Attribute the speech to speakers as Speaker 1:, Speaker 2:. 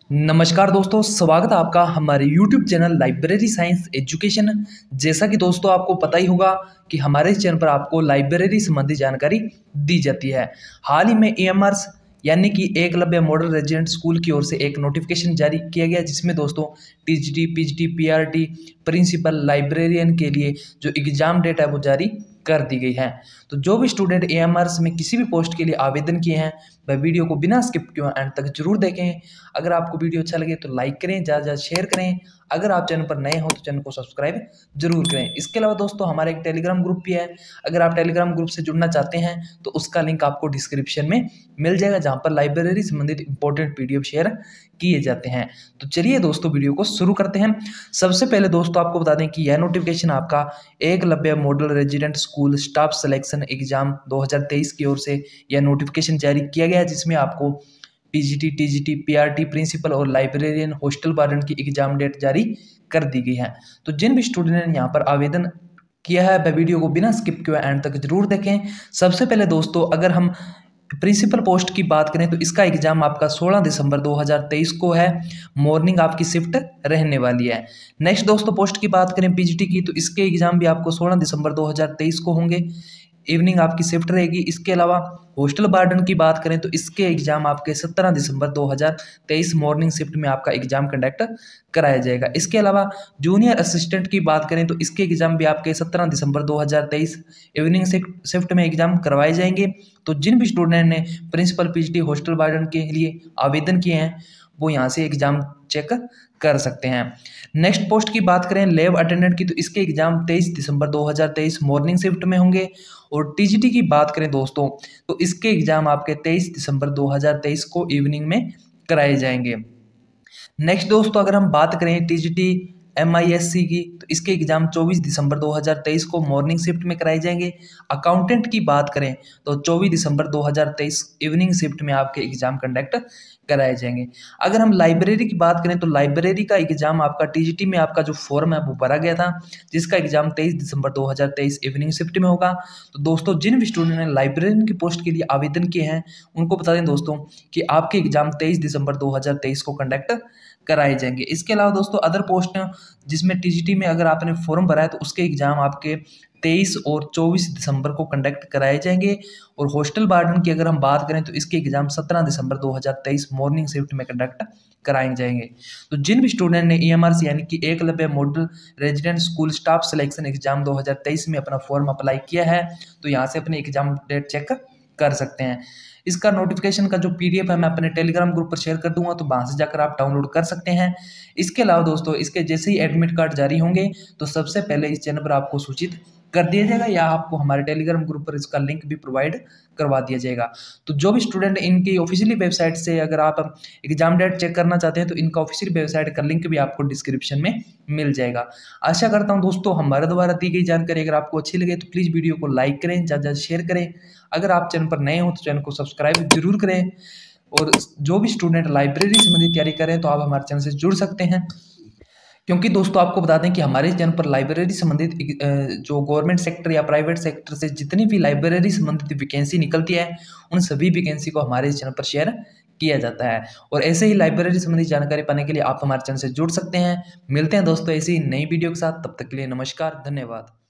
Speaker 1: नमस्कार दोस्तों, स्वागत है आपका हमारे YouTube channel library science education. जैसा कि दोस्तों आपको पता ही होगा कि हमारे इस चैनल पर आपको लाइब्रेरी संबंधी जानकारी दी जाती है। हाल ही में एएमआरस यानी कि एकलव्य मॉडल रेजिडेंट स्कूल की ओर से एक नोटिफिकेशन जारी किया गया, जिसमें दोस्तों TGT, PGT, PRT, principal librarian के लिए जो एग्जाम डेट है वो जारी कर दी गई है। तो जो भी स्टूडेंट एएमआरस में किसी भी पोस्ट के लिए आवेदन किए हैं वह वीडियो को बिना स्किप किए एंड तक जरूर देखें। अगर आपको वीडियो अच्छा लगे तो लाइक करें, ज़्यादा ज़्यादा शेयर करें। अगर आप चैनल पर नए हो तो चैनल को सब्सक्राइब जरूर करें। इसके अलावा दोस्तों हमारा एक टेलीग्राम ग्रुप भी है। अगर आप टेलीग्राम ग्रुप से जुड़ना चाहते हैं तो उसका लिंक आपको डिस्क्रिप्शन में मिल जाएगा, जहाँ पर लाइब्रेरी संबंधित इंपॉर्टेंट पीडीएफ शेयर किए जाते हैं। तो चलिए दोस्तों वीडियो को शुरू करते हैं। सबसे पहले दोस्तों आपको बता दें कि यह नोटिफिकेशन आपका Eklavya model resident school staff selection exam 2023 की ओर से यह नोटिफिकेशन जारी किया गया है, जिसमें आपको पीजीटी, टीजीटी, पीआरटी, प्रिंसिपल और लाइब्रेरियन हॉस्टल वार्डन की एग्जाम डेट जारी कर दी गई है। तो जिन भी स्टूडेंट ने यहाँ पर आवेदन किया है वह वीडियो को बिना स्किप किए एंड तक जरूर देखें। सबसे पहले दोस्तों अगर हम प्रिंसिपल पोस्ट की बात करें तो इसका एग्जाम आपका 16 दिसंबर 2023 को है। मॉर्निंग आपकी शिफ्ट रहने वाली है। नेक्स्ट दोस्तों पोस्ट की बात करें पीजीटी की, तो इसके एग्जाम भी आपको 16 दिसंबर 2023 को होंगे। इवनिंग आपकी शिफ्ट रहेगी। इसके अलावा हॉस्टल वार्डन की बात करें तो इसके एग्जाम आपके 17 दिसंबर 2023 मॉर्निंग शिफ्ट में आपका एग्जाम कंडक्ट कराया जाएगा। इसके अलावा जूनियर असिस्टेंट की बात करें तो इसके एग्जाम भी आपके 17 दिसंबर 2023 इवनिंग शिफ्ट में एग्जाम करवाए जाएंगे। तो जिन भी स्टूडेंट ने प्रिंसिपल पीजीटी हॉस्टल वार्डन के लिए आवेदन किए हैं वो यहाँ से एग्जाम चेक कर सकते हैं। नेक्स्ट पोस्ट की बात करें लैब अटेंडेंट की, तो इसके एग्जाम 23 दिसंबर 2023 मॉर्निंग शिफ्ट में होंगे। और टीजीटी की बात करें दोस्तों तो इसके एग्जाम आपके 23 दिसंबर 2023 को इवनिंग में कराए जाएंगे। नेक्स्ट दोस्तों अगर हम बात करें टीजीटी एमआईएससी की, तो इसके एग्जाम 24 दिसंबर 2023 को मॉर्निंग शिफ्ट में कराए जाएंगे। अकाउंटेंट की बात करें तो 24 दिसंबर 2023 इवनिंग शिफ्ट में आपके एग्जाम कंडक्ट कराए जाएंगे। अगर हम लाइब्रेरी की बात करें तो लाइब्रेरी का एग्जाम आपका टीजीटी में आपका जो फॉर्म है वो भरा गया था, जिसका एग्जाम 23 दिसंबर 2023 इवनिंग शिफ्ट में होगा। तो दोस्तों जिन भी स्टूडेंट ने लाइब्रेरियन की पोस्ट के लिए आवेदन किए हैं उनको बता दें दोस्तों कि आपके एग्जाम 23 दिसंबर 2023 को कंडक्ट कराए जाएंगे। इसके अलावा दोस्तों अदर पोस्ट जिसमें टीजीटी में अगर आपने फॉर्म भरा है तो उसके एग्जाम आपके 23 और 24 दिसंबर को कंडक्ट कराए जाएंगे। और हॉस्टल वार्डन की अगर हम बात करें तो इसके एग्जाम 17 दिसंबर 2023 मॉर्निंग शिफ्ट में कंडक्ट कराए जाएंगे। तो जिन भी स्टूडेंट ने ईएमआरस यानी कि Eklavya model resident school staff selection exam 2023 में अपना फॉर्म अप्लाई किया है तो यहाँ से अपने एग्जाम डेट चेक कर सकते हैं। इसका नोटिफिकेशन का जो पीडीएफ है मैं अपने टेलीग्राम ग्रुप पर शेयर कर दूंगा, तो वहां से जाकर आप डाउनलोड कर सकते हैं। इसके अलावा दोस्तों इसके जैसे ही एडमिट कार्ड जारी होंगे तो सबसे पहले इस चैनल पर आपको सूचित कर दिया जाएगा या आपको हमारे टेलीग्राम ग्रुप पर इसका लिंक भी प्रोवाइड करवा दिया जाएगा। तो जो भी स्टूडेंट इनकी ऑफिशियली वेबसाइट से अगर आप एग्जाम डेट चेक करना चाहते हैं तो इनका ऑफिशियल वेबसाइट का लिंक भी आपको डिस्क्रिप्शन में मिल जाएगा। आशा करता हूं दोस्तों हमारे द्वारा दी गई जानकारी अगर आपको अच्छी लगे तो प्लीज़ वीडियो को लाइक करें, ज़्यादा ज़्यादा शेयर करें। अगर आप चैनल पर नए हो तो चैनल को सब्सक्राइब जरूर करें। और जो भी स्टूडेंट लाइब्रेरी संबंधी तैयारी करें तो आप हमारे चैनल से जुड़ सकते हैं, क्योंकि दोस्तों आपको बता दें कि हमारे चैनल पर लाइब्रेरी संबंधित जो गवर्नमेंट सेक्टर या प्राइवेट सेक्टर से जितनी भी लाइब्रेरी संबंधित वैकेंसी निकलती है उन सभी वैकेंसी को हमारे चैनल पर शेयर किया जाता है। और ऐसे ही लाइब्रेरी संबंधी जानकारी पाने के लिए आप हमारे चैनल से जुड़ सकते हैं। मिलते हैं दोस्तों ऐसी नई वीडियो के साथ, तब तक के लिए नमस्कार, धन्यवाद।